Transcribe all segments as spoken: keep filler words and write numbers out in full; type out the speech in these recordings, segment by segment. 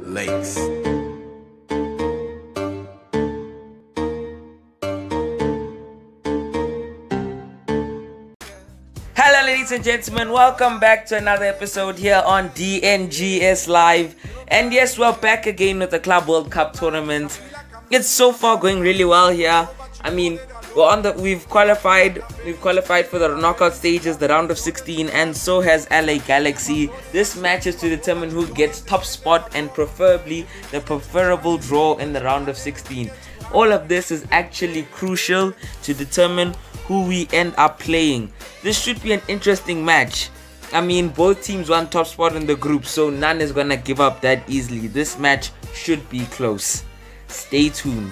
Lakes. Hello ladies and gentlemen, welcome back to another episode here on D N G S Live. And yes, we're back again with the Club World Cup tournament. It's so far going really well here. I mean, we're on the we've qualified we've qualified for the knockout stages, the round of sixteen, and so has L A Galaxy. This match is to determine who gets top spot and preferably the preferable draw in the round of sixteen. All of this is actually crucial to determine who we end up playing. This should be an interesting match. I mean, both teams want top spot in the group, so none is gonna give up that easily. This match should be close. Stay tuned.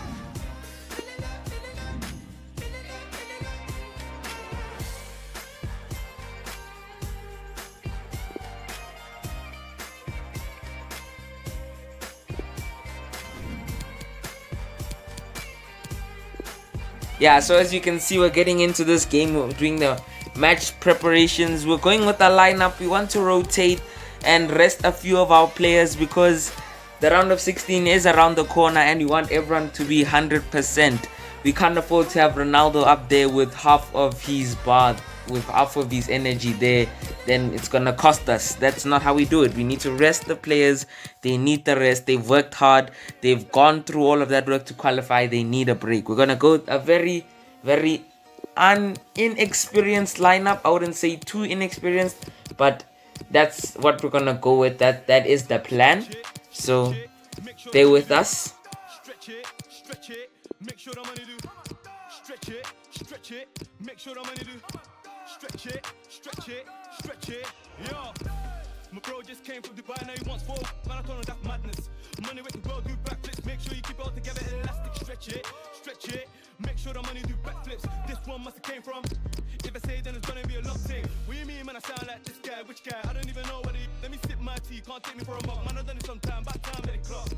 Yeah, so as you can see, we're getting into this game, we're doing the match preparations. We're going with our lineup. We want to rotate and rest a few of our players because the round of sixteen is around the corner and we want everyone to be one hundred percent. We can't afford to have Ronaldo up there with half of his bar, with half of his energy there. Then it's gonna cost us. That's not how we do it. We need to rest the players. They need the rest. They've worked hard. They've gone through all of that work to qualify. They need a break. We're gonna go a very, very un inexperienced lineup. I wouldn't say too inexperienced, but that's what we're gonna go with. That that is the plan. So stay with us. Make sure the money do stretch it, stretch it, make sure the money do stretch it, stretch it, stretch it, yo. My bro just came from Dubai, now he wants four. Man, I told him that's madness. Money with the world do backflips, make sure you keep it all together, elastic, stretch it, stretch it, make sure the money do backflips. This one must have came from. If I say then it's gonna be a long thing. What you mean, man? I sound like this guy, which guy? I don't even know what he. Let me sip my tea, can't take me for a mug. Man, I've done it sometime, back time, let it clock.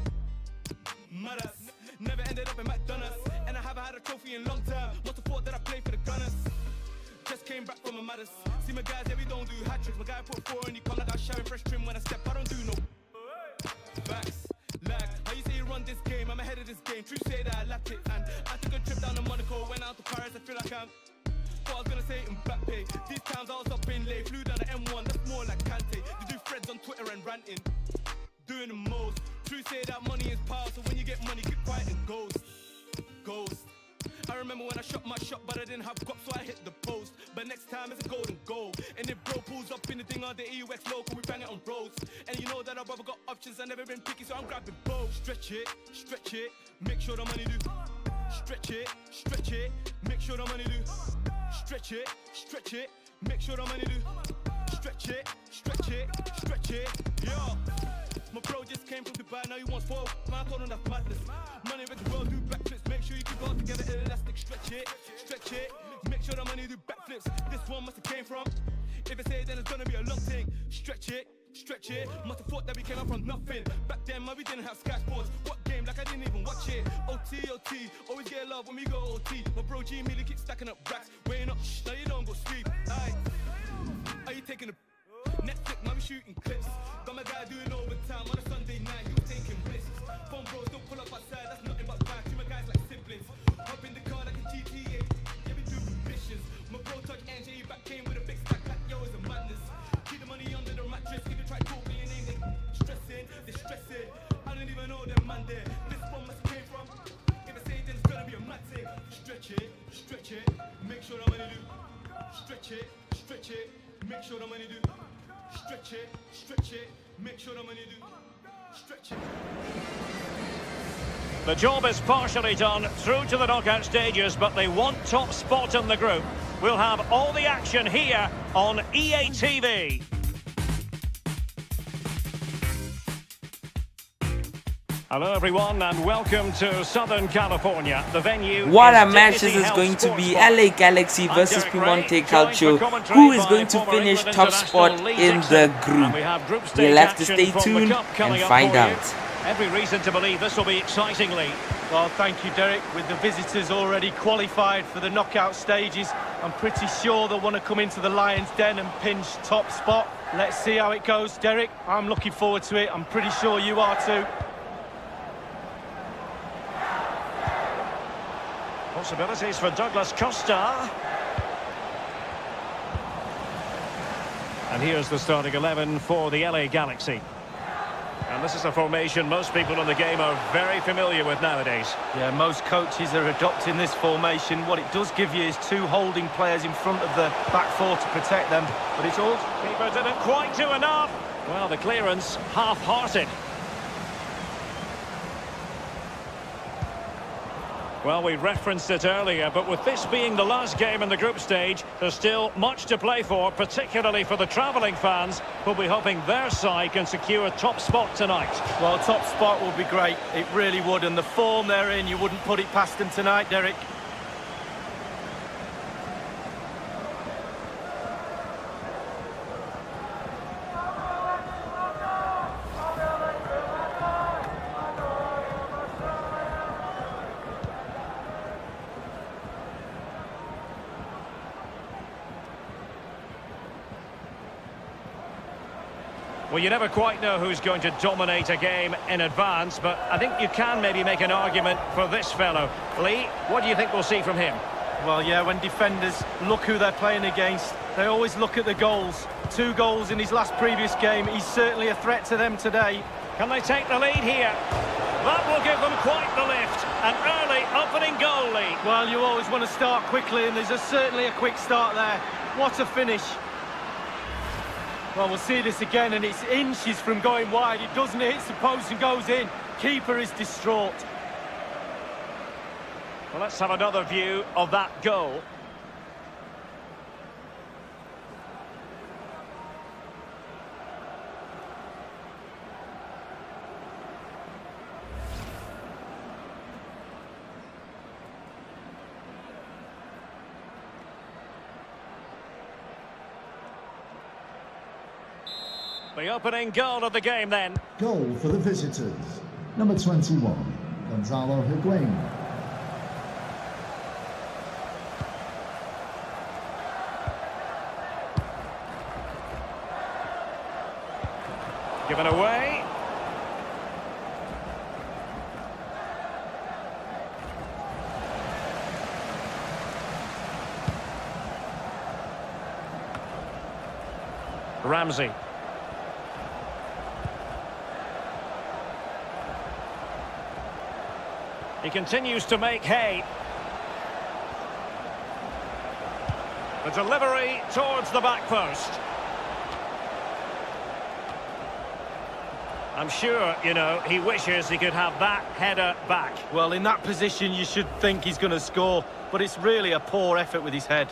Mad never ended up in McDonald's, and I haven't had a trophy in a long time. What's the thought that I play for the Gunners? Just came back from a matters. See my guys, yeah, we don't do hat tricks. My guy put four and he come like I shine fresh trim when I step. I don't do no backs, lag. How you say you run this game? I'm ahead of this game. True say that I lapped it, and I took a trip down to Monaco, went out to Paris. I feel like I'm. What I was gonna say in back pay. These times I was up in late, flew down the M one. That's more like Kante. They do threads on Twitter and ranting, doing the most. True say that money is power, so when you get money, keep quiet and ghost, ghost. I remember when I shot my shot, but I didn't have guap, so I hit the post. But next time it's a golden goal. And if bro pulls up in the thing on the E U X local, we bang it on roads. And you know that I've ever got options, I've never been picky, so I'm grabbing both. Stretch it, stretch it, make sure the money do. Stretch it, stretch it, make sure the money do. Stretch it, stretch it, make sure the money do. Stretch it, stretch it, stretch it, yo. My bro just came from Dubai, now he wants four. Man, I told him that's madness. Money with the world do backflips, make sure you keep it all together, elastic, stretch it, stretch it, make sure the money do backflips. This one must have came from. If I say it, then it's gonna be a long thing. Stretch it, stretch it, must have thought that we came up from nothing. Back then, man, we didn't have Sky Sports. What game? Like I didn't even watch it. O T, O T, always get love when we go O T. My bro G Millie keeps stacking up racks, weighing up, shh, now you don't go sleep. Aye. Are you taking a Netflix, man, we shooting clips. Got my guy doing overtime on a Sunday night, he was taking risks. Phone bros don't pull up outside, that's nothing but back. Two my guys like siblings. Hop in the car like a G T A, yeah, we do missions. My bro touch N J, back came with a big stack like yo, it's a madness. Keep the money under the mattress, if you try talking your name, they stressing, they stressing. I don't even know them man there. This one must came from. If I say it, then it's gonna be a mad thing. Stretch it, stretch it, make sure the money do. Stretch it, stretch it, make sure the money do. Stretch it, stretch it, make sure the money do. Stretch it. The job is partially done through to the knockout stages, but they want top spot in the group. We'll have all the action here on E A T V. Hello everyone and welcome to Southern California. The venue What is a match this Dignity is going Health to be. Sports Bar. L A Galaxy versus Piemonte Calcio. Who is going to finish top spot in the group? We'll have to stay tuned and find out. Every reason to believe this will be exciting, Lee. Well, thank you, Derek. With the visitors already qualified for the knockout stages, I'm pretty sure they'll want to come into the Lions' Den and pinch top spot. Let's see how it goes, Derek. I'm looking forward to it. I'm pretty sure you are too. Possibilities for Douglas Costa. And here's the starting eleven for the L A Galaxy. And this is a formation most people in the game are very familiar with nowadays. Yeah, most coaches are adopting this formation. What it does give you is two holding players in front of the back four to protect them. But it's all... Keeper didn't quite do enough. Well, the clearance half-hearted. Well, we referenced it earlier, but with this being the last game in the group stage, there's still much to play for, particularly for the travelling fans, who'll be hoping their side can secure a top spot tonight. Well, top spot would be great. It really would. And the form they're in, you wouldn't put it past them tonight, Derek. Well, you never quite know who's going to dominate a game in advance, but I think you can maybe make an argument for this fellow. Lee, what do you think we'll see from him? Well, yeah, when defenders look who they're playing against, they always look at the goals. Two goals in his last previous game. He's certainly a threat to them today. Can they take the lead here? That will give them quite the lift. An early opening goal lead. Well, you always want to start quickly, and there's a, certainly a quick start there. What a finish. Well, we'll see this again, and it's inches from going wide. It doesn't hit the post and goes in. Keeper is distraught. Well, let's have another view of that goal. The opening goal of the game then. Goal for the visitors. Number twenty-one, Gonzalo Higuain. Given away. Ramsey. He continues to make hay. The delivery towards the back post. I'm sure, you know, he wishes he could have that header back. Well, in that position, you should think he's going to score, but it's really a poor effort with his head.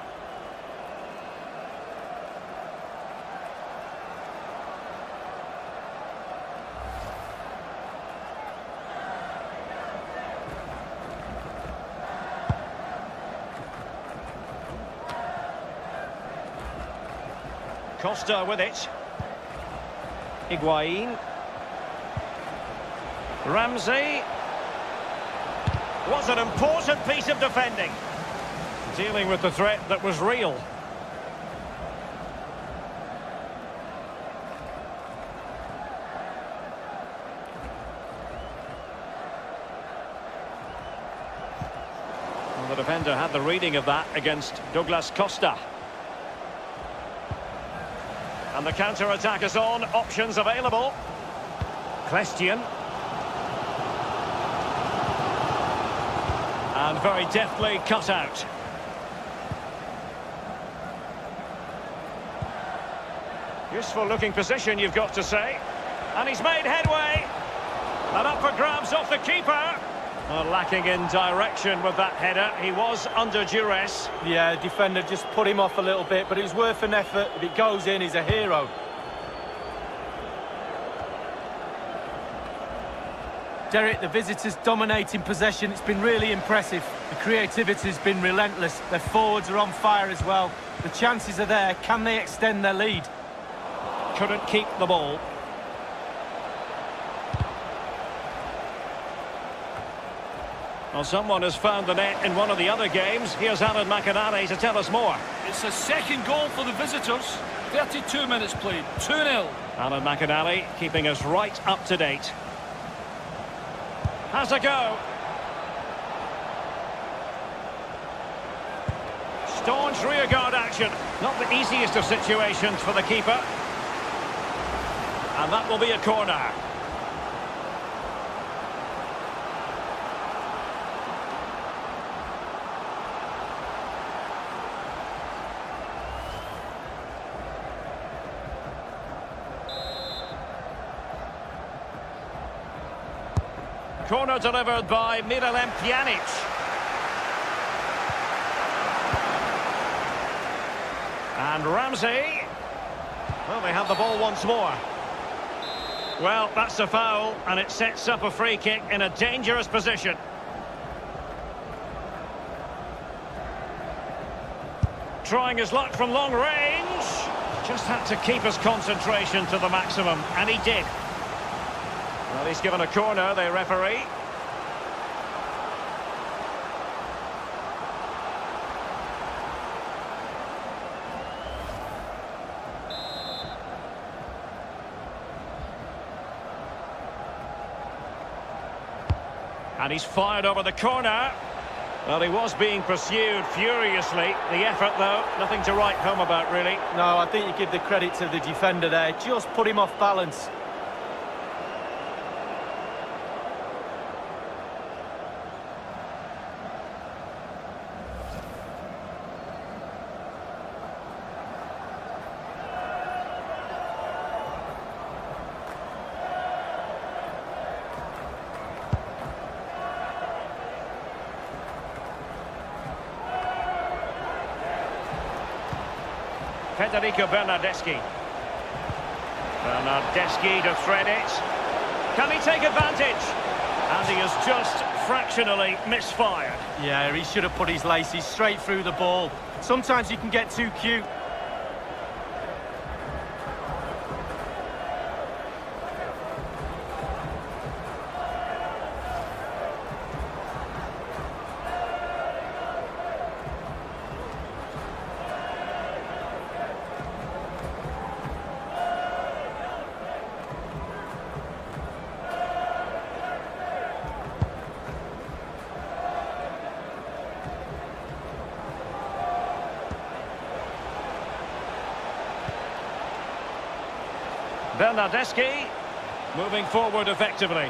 Costa with it. Higuain. Ramsey. Was an important piece of defending. Dealing with the threat that was real. Well, the defender had the reading of that against Douglas Costa. And the counter-attack is on, options available. Question. And very deftly cut out. Useful looking position, you've got to say. And he's made headway. And up for grabs off the keeper. Well, lacking in direction with that header. He was under duress. Yeah, defender just put him off a little bit, but it was worth an effort. If it goes in, he's a hero. Derek, the visitors dominating possession. It's been really impressive. The creativity's been relentless. Their forwards are on fire as well. The chances are there. Can they extend their lead? Couldn't keep the ball. Well, someone has found the net in one of the other games. Here's Alan McInally to tell us more. It's a second goal for the visitors. thirty-two minutes played, two nil. Alan McInally keeping us right up to date. Has a go. Staunch rearguard action. Not the easiest of situations for the keeper. And that will be a corner. Corner delivered by Miralem Pjanic. And Ramsey. Well, they have the ball once more. Well, that's a foul, and it sets up a free kick in a dangerous position. Trying his luck from long range. Just had to keep his concentration to the maximum, and he did. Well, he's given a corner, the referee. And he's fired over the corner. Well, he was being pursued furiously. The effort, though, nothing to write home about, really. No, I think you give the credit to the defender there. Just put him off balance. Federico Bernardeschi. Bernardeschi to thread it. Can he take advantage? And he has just fractionally misfired. Yeah, he should have put his laces straight through the ball. Sometimes you can get too cute. Bernardeschi moving forward effectively.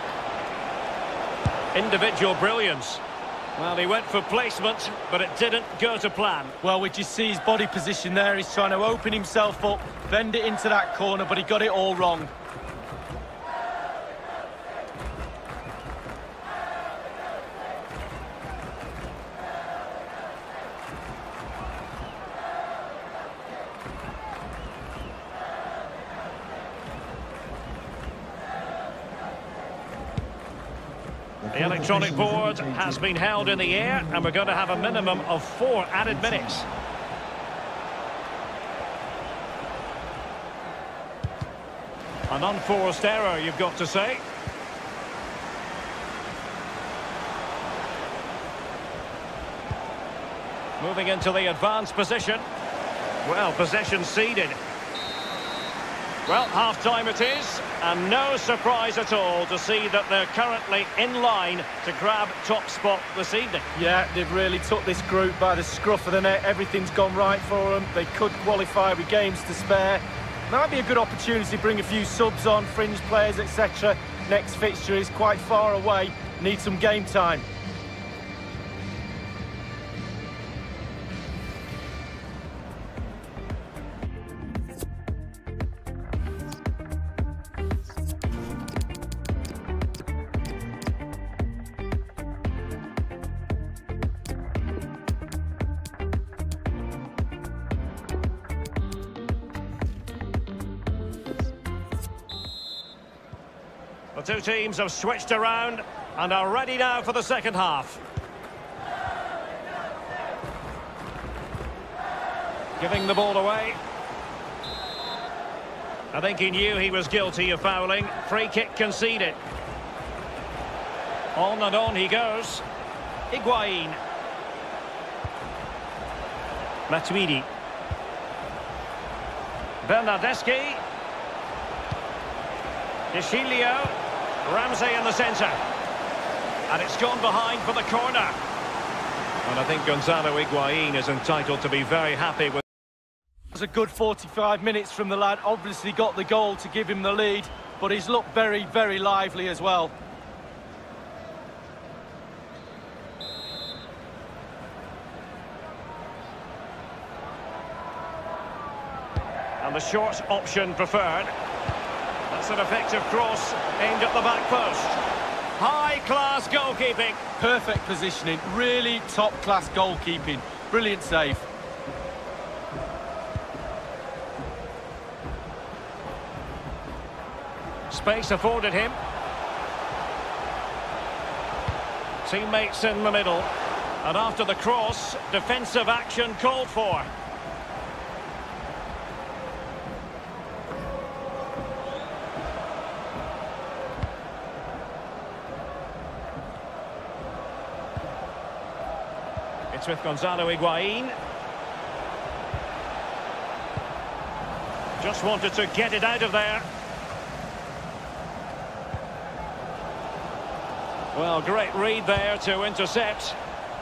Individual brilliance. Well, he went for placement, but it didn't go to plan. Well, we just see his body position there. He's trying to open himself up, bend it into that corner, but he got it all wrong. The electronic board has been held in the air, and we're going to have a minimum of four added minutes. An unforced error, you've got to say. Moving into the advanced position. Well, possession ceded. Well, half-time it is, and no surprise at all to see that they're currently in line to grab top spot this evening. Yeah, they've really took this group by the scruff of the neck. Everything's gone right for them. They could qualify with games to spare. Might be a good opportunity to bring a few subs on, fringe players, et cetera. Next fixture is quite far away. Need some game time. The two teams have switched around and are ready now for the second half. Giving the ball away. I think he knew he was guilty of fouling. Free kick conceded. On and on he goes. Higuain. Matuidi. Bernardeschi. Deschilio. Ramsey in the centre. And it's gone behind for the corner. And I think Gonzalo Higuain is entitled to be very happy with. It was a good forty-five minutes from the lad. Obviously got the goal to give him the lead, but he's looked very, very lively as well. And the short option preferred. That's an effective cross aimed at the back post. High-class goalkeeping. Perfect positioning, really top-class goalkeeping. Brilliant save. Space afforded him. Teammates in the middle. And after the cross, defensive action called for. It's with Gonzalo Higuain. Just wanted to get it out of there. Well, great read there to intercept.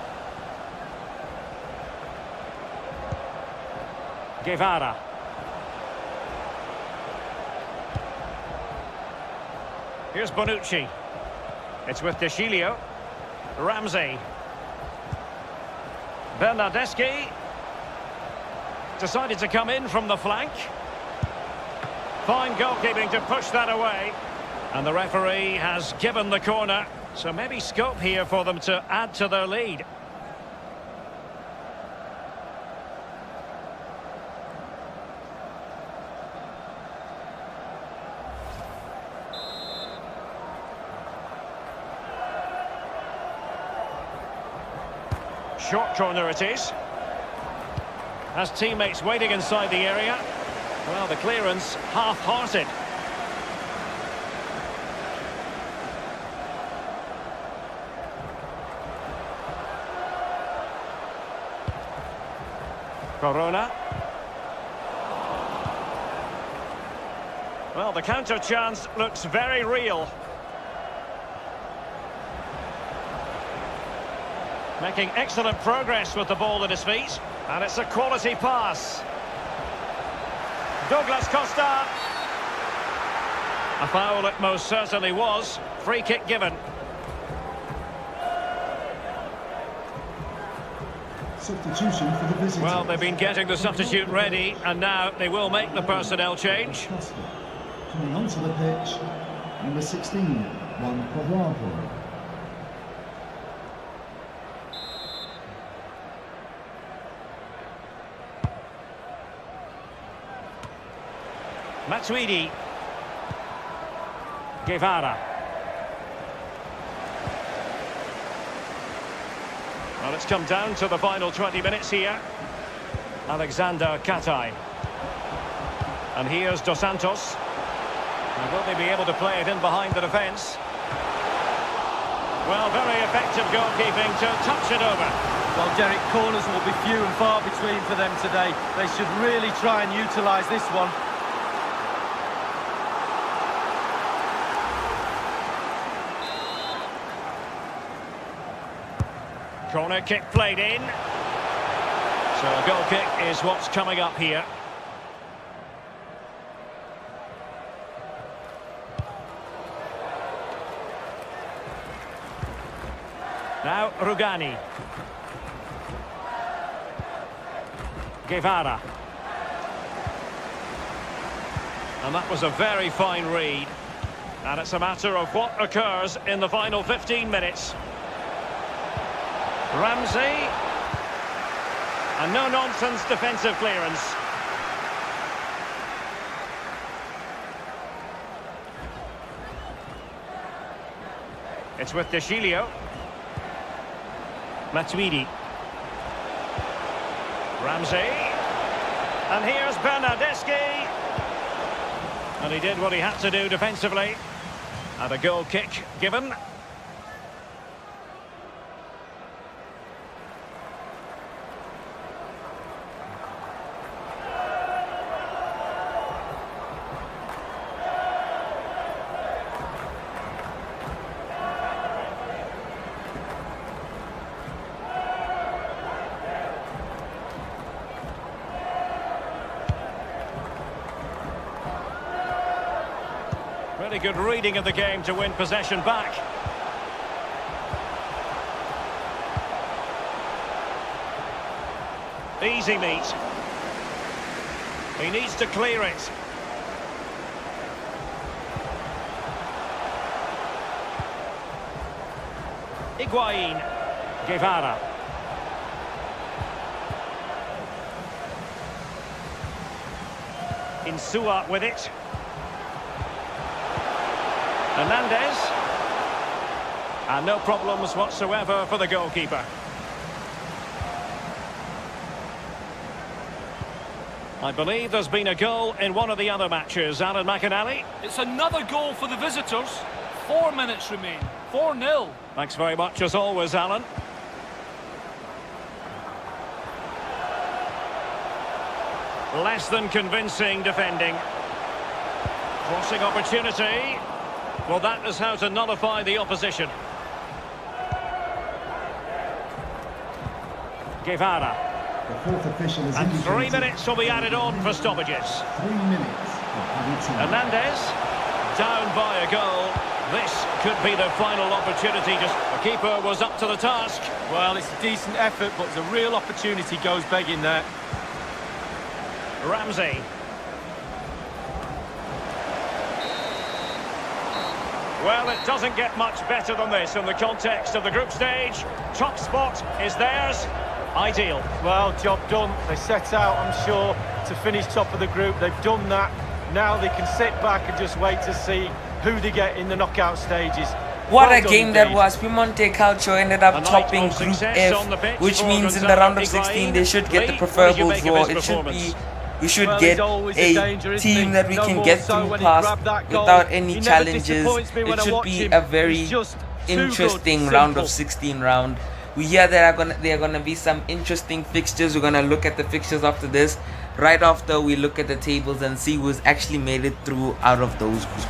Guevara. Here's Bonucci. It's with Deschilio. Ramsey. Bernardeschi. Decided to come in from the flank. Fine goalkeeping to push that away. And the referee has given the corner. So maybe scope here for them to add to their lead. Short corner it is. Has teammates waiting inside the area. Well, the clearance half-hearted. Corona. Well, the counter chance looks very real. Making excellent progress with the ball at his feet. And it's a quality pass. Douglas Costa. A foul it most certainly was. Free kick given. Substitution for the visitors. Well, they've been getting the substitute ready, and now they will make the personnel change. Coming onto the pitch, number sixteen, Juan Cuadrado. Matuidi. Guevara. Well, it's come down to the final twenty minutes here. Alexander Katai. And here's Dos Santos. And will they be able to play it in behind the defence? Well, very effective goalkeeping to touch it over. Well, Derek, corners will be few and far between for them today. They should really try and utilise this one. Corner kick played in. So a goal kick is what's coming up here. Now Rugani. Guevara. And that was a very fine read. And it's a matter of what occurs in the final fifteen minutes. Ramsey. And no-nonsense defensive clearance. It's with Deschilio. Matuidi. Ramsey. And here's Bernardeschi. And he did what he had to do defensively. And a goal kick given. Really good reading of the game to win possession back. Easy meet. He needs to clear it. Higuain. Guevara. Insua with it. Hernandez. And no problems whatsoever for the goalkeeper. I believe there's been a goal in one of the other matches, Alan McInally. It's another goal for the visitors. Four minutes remain. four nil. Thanks very much as always, Alan. Less than convincing defending. Crossing opportunity. Well, that is how to nullify the opposition. Guevara. The fourth official is And three indicated. minutes will be added on for stoppages. Three minutes for added time. Hernandez, down by a goal. This could be the final opportunity. Just the keeper was up to the task. Well, it's a decent effort, but the real opportunity goes begging there. Ramsey. Well, it doesn't get much better than this in the context of the group stage. Top spot is theirs. Ideal. Well, job done. They set out, I'm sure, to finish top of the group. They've done that. Now they can sit back and just wait to see who they get in the knockout stages. What Well a done game that indeed. was. Piemonte Calcio ended up A night topping of Group success on the F, pitch which for means in the round of Gonzalo sixteen Higuain. they should get the Lee, what did you preferable make of draw. his It should performance? be, we should Well, get he's always a a danger, isn't team he? that we No can more get so through when he past grabbed that goal. without any He never challenges. disappoints me when It I should watch be him. a very He's just too good. interesting round of Simple. sixteen round. We hear there are gonna there are gonna be some interesting fixtures. We're gonna look at the fixtures after this. Right after we look at the tables and see who's actually made it through out of those groups.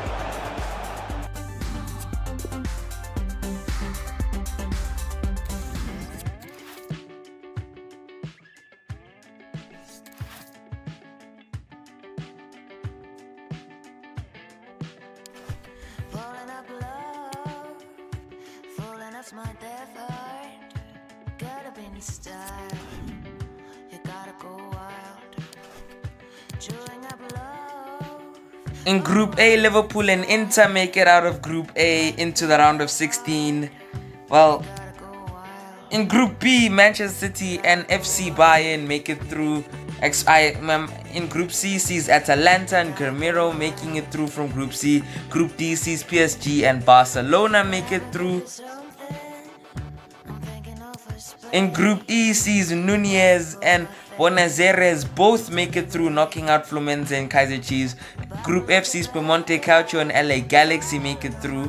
Falling up love, falling off my death heart. Gotta be in style, you gotta go wild. Chewing up love. In Group A, Liverpool and Inter make it out of Group A into the round of sixteen. Well, in Group B, Manchester City and F C Bayern make it through. In Group C sees Atalanta and Gremiro making it through from Group C. Group D sees P S G and Barcelona make it through. In Group E sees Nunez and Buenos Aires both make it through, knocking out Fluminense and Kaizer Chiefs. Group F sees Piemonte Calcio and L A Galaxy make it through.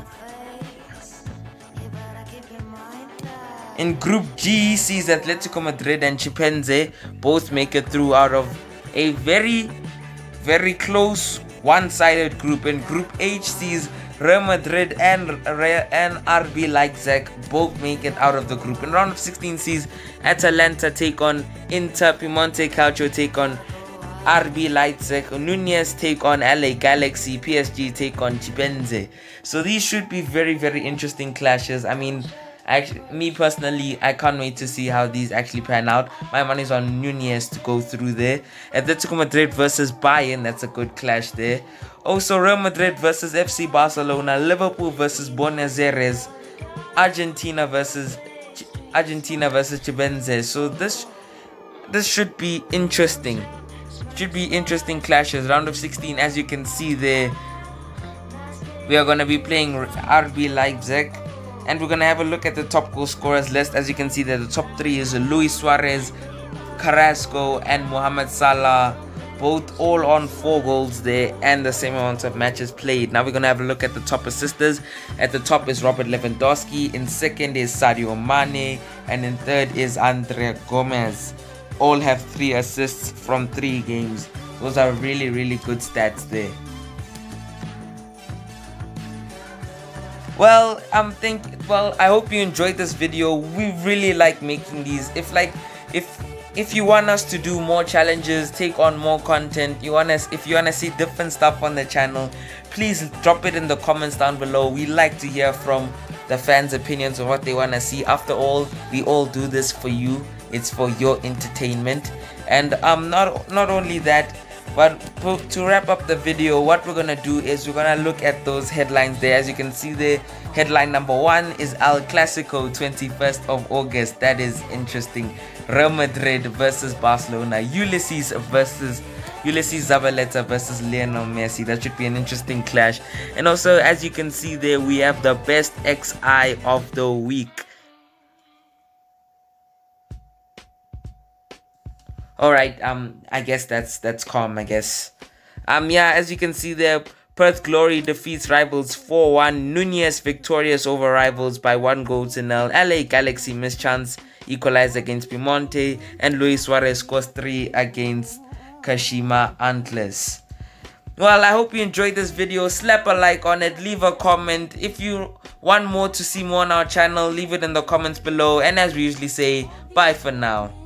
In Group G sees Atletico Madrid and Chipenze both make it through out of a very, very close one-sided group. In Group H sees Real Madrid and, and R B Leipzig both make it out of the group. In round of sixteen sees Atalanta take on Inter, Piemonte Calcio take on R B Leipzig, Nunez take on L A Galaxy, P S G take on Chipenze. So these should be very, very interesting clashes. I mean, actually, me personally, I can't wait to see how these actually pan out. My money's on Nunez to go through there. Atletico Madrid versus Bayern, that's a good clash there. Also, Real Madrid versus F C Barcelona, Liverpool versus Buenos Aires, Argentina versus Ch Argentina versus Chipenze. So this this should be interesting. Should be interesting clashes. Round of sixteen, as you can see there, we are gonna be playing R B Leipzig. And we're going to have a look at the top goal scorers list. As you can see there, the top three is Luis Suarez, Carrasco and Mohamed Salah. Both all on four goals there and the same amount of matches played. Now we're going to have a look at the top assisters. At the top is Robert Lewandowski. In second is Sadio Mane. And in third is Andrea Gomez. All have three assists from three games. Those are really, really good stats there. Well, I'm thinking. Well, I hope you enjoyed this video. We really like making these. If like, if if you want us to do more challenges, take on more content, you want us, if you want to see different stuff on the channel, please drop it in the comments down below. We like to hear from the fans' opinions of what they want to see. After all, we all do this for you. It's for your entertainment. And um not not only that, but to wrap up the video, what we're gonna do is we're gonna look at those headlines there. As you can see there, headline number one is El Clasico, twenty-first of August. That is interesting. Real Madrid versus Barcelona. Ulysses versus Ulysses Zabaleta versus Lionel Messi. That should be an interesting clash. And also, as you can see there, we have the best X I of the week. Alright, um, I guess that's that's calm, I guess. Um, yeah, as you can see there, Perth Glory defeats rivals four one. Nunez victorious over rivals by one goal to nil. L A Galaxy mischance equalized against Piemonte. And Luis Suarez scores three against Kashima Antlers. Well, I hope you enjoyed this video. Slap a like on it, leave a comment. If you want more to see more on our channel, leave it in the comments below. And as we usually say, bye for now.